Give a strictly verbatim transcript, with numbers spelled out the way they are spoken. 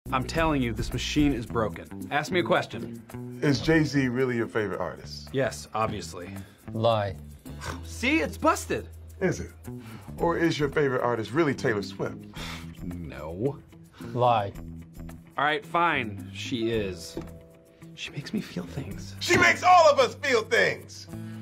I'm telling you, this machine is broken. Ask me a question. Is Jay-Z really your favorite artist? Yes, obviously. Lie. See, it's busted. Is it? Or is your favorite artist really Taylor Swift? No. Lie. All right, fine. She is. She makes me feel things. She makes all of us feel things!